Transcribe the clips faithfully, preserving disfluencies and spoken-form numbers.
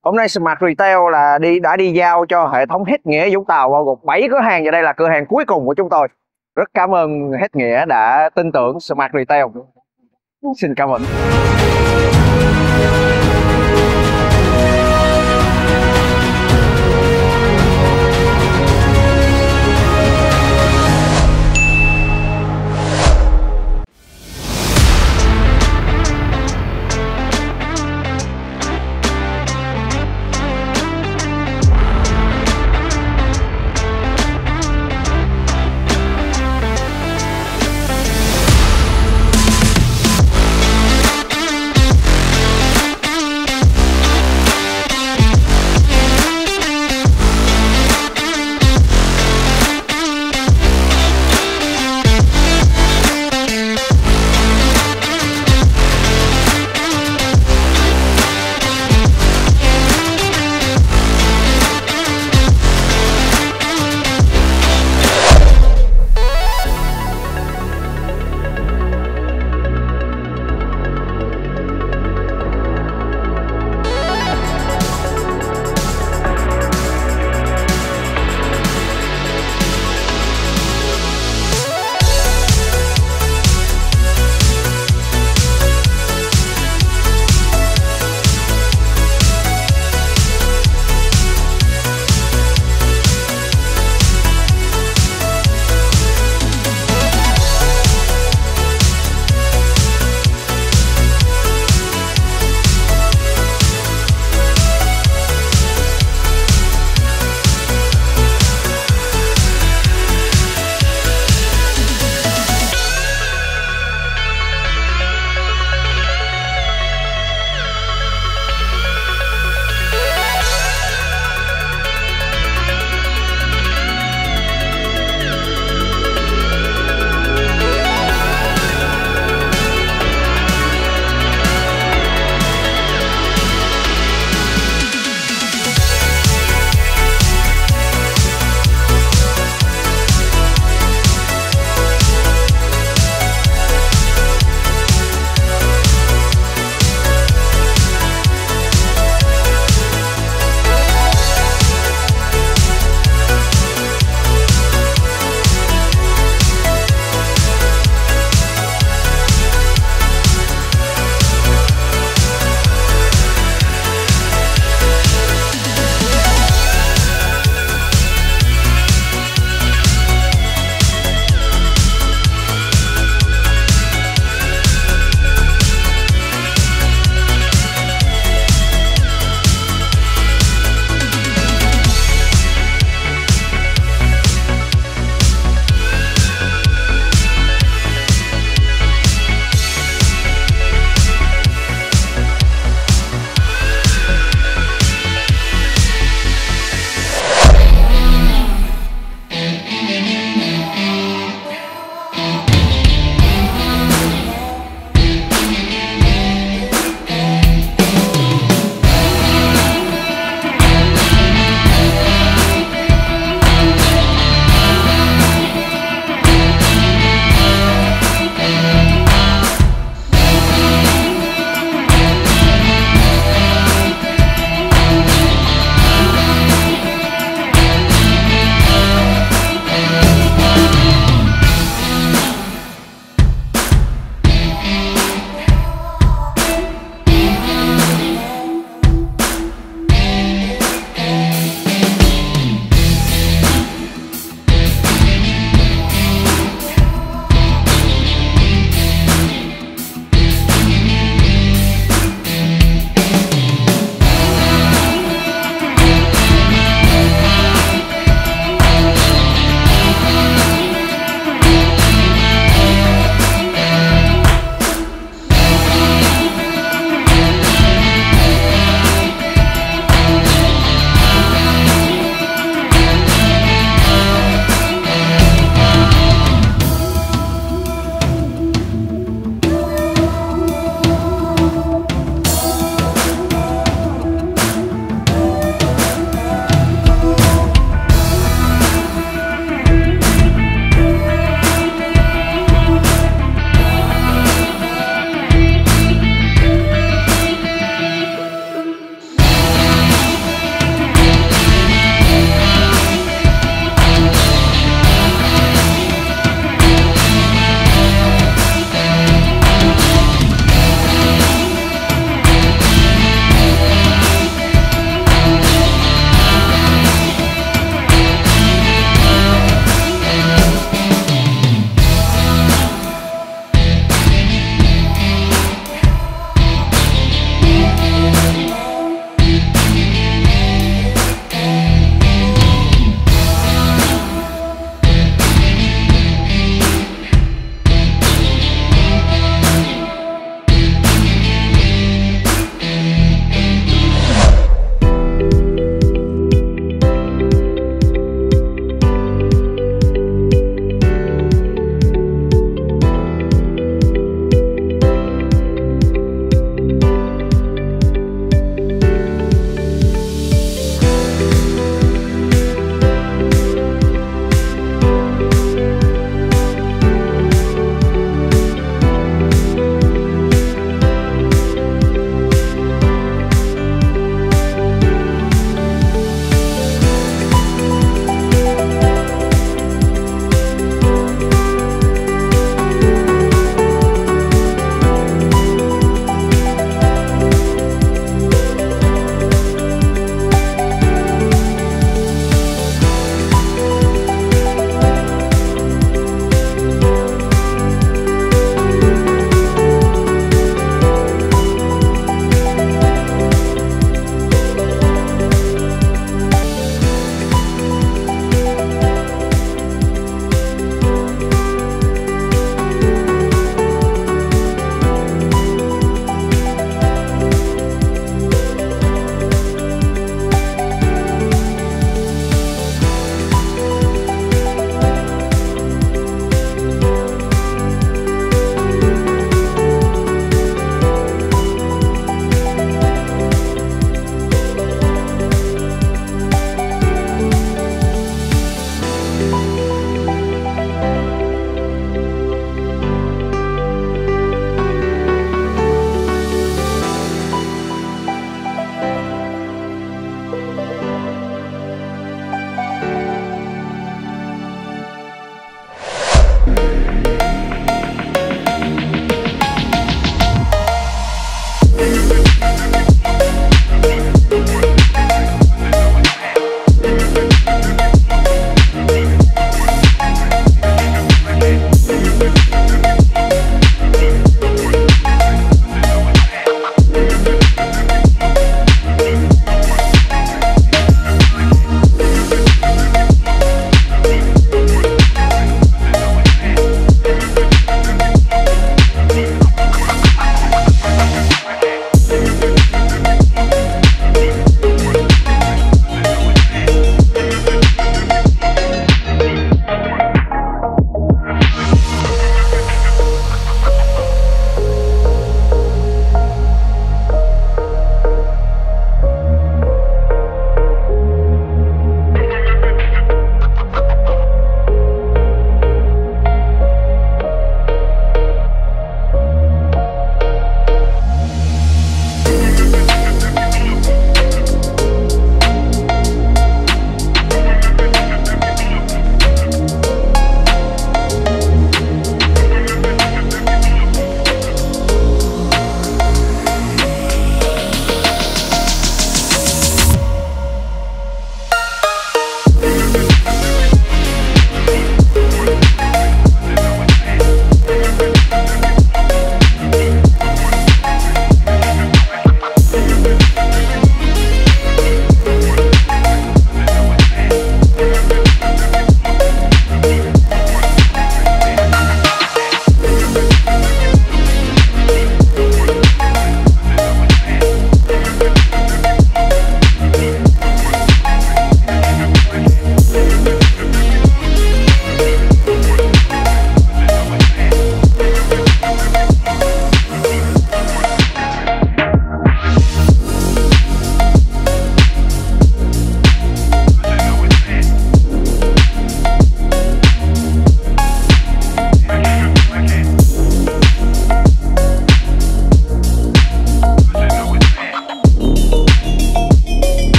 Hôm nay SmartRetail là đi đã đi giao cho hệ thống Hết Nghĩa Vũng Tàu bao gồm bảy cửa hàng, và đây là cửa hàng cuối cùng của chúng tôi. Rất cảm ơn Hết Nghĩa đã tin tưởng SmartRetail. Xin cảm ơn.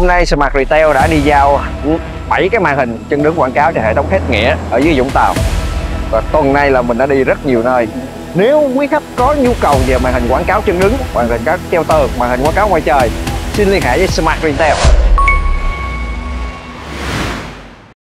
Hôm nay SmartRetail đã đi giao bảy cái màn hình chân đứng quảng cáo cho hệ thống Khách Nghĩa ở dưới Vũng Tàu. Và tuần này là mình đã đi rất nhiều nơi. Nếu quý khách có nhu cầu về màn hình quảng cáo chân đứng, màn hình quảng cáo treo tường, màn hình quảng cáo ngoài trời, xin liên hệ với SmartRetail.